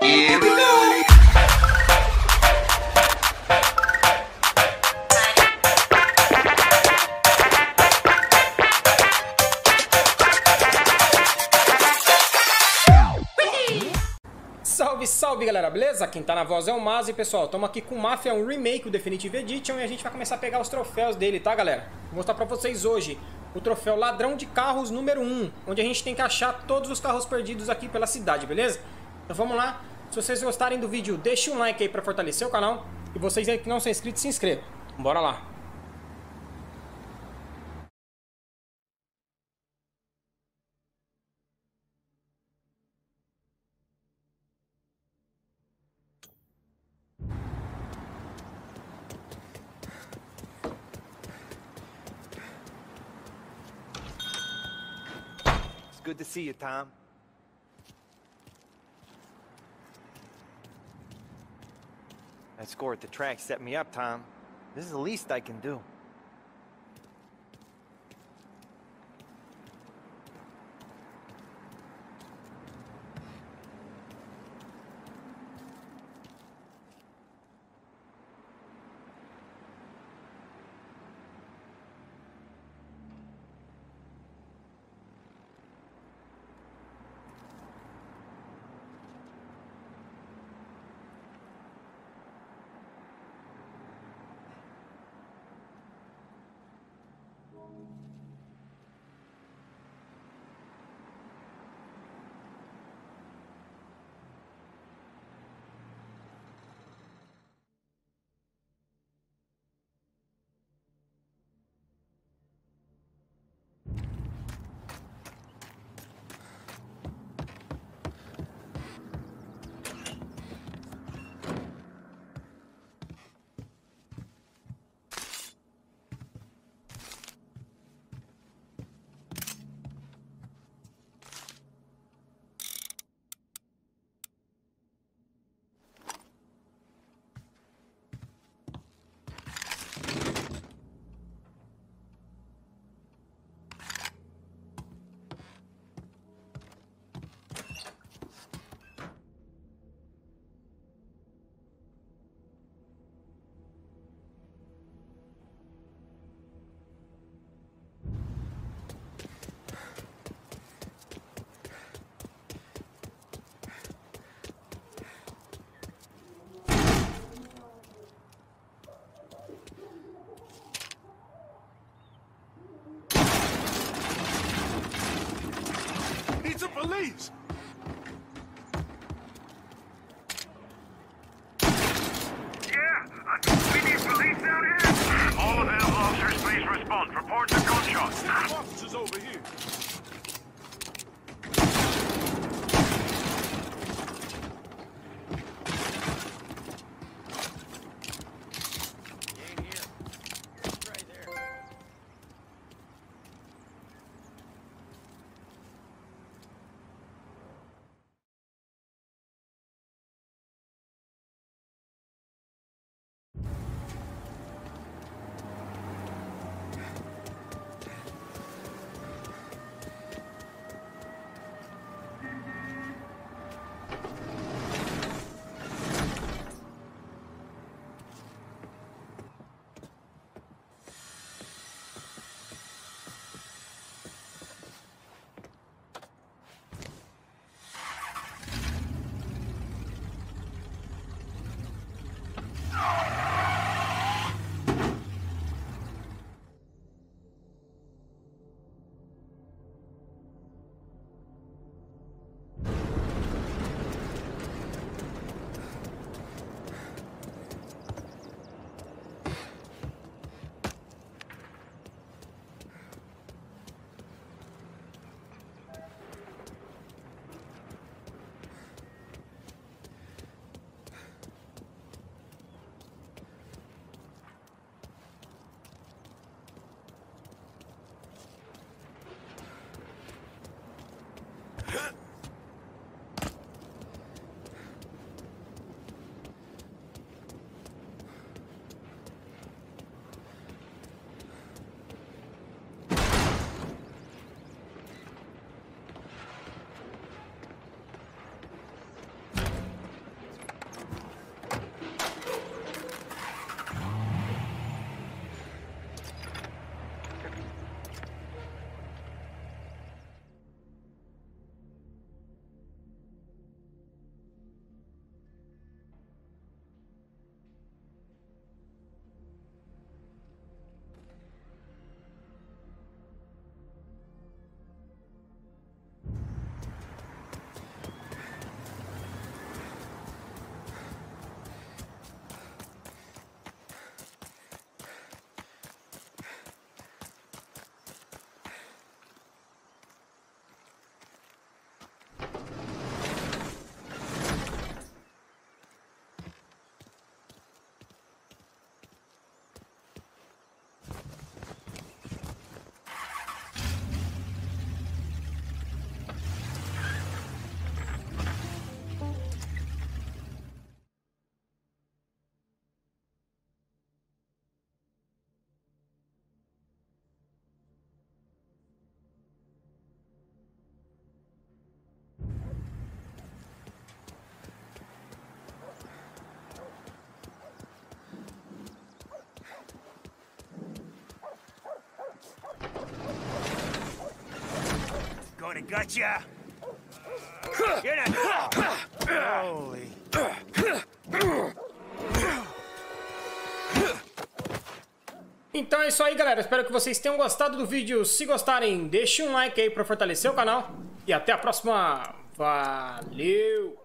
Here we go. Salve, salve galera, beleza? Quem tá na voz é o Maz e pessoal, estamos aqui com Mafia, um remake, o Definitive Edition, e a gente vai começar a pegar os troféus dele, tá galera? Vou mostrar pra vocês hoje o troféu Ladrão de Carros número 1, onde a gente tem que achar todos os carros perdidos aqui pela cidade, beleza? Então vamos lá, se vocês gostarem do vídeo, deixe um like aí pra fortalecer o canal, e vocês aí que não são inscritos, se inscrevam. Bora lá! Good to see you, Tom. That score at the track set me up, Tom. This is the least I can do. would have got ya. You're not... Holy... Então é isso aí, galera. Espero que vocês tenham gostado do vídeo. Se gostarem, deixe um like aí para fortalecer o canal. E até a próxima. Valeu!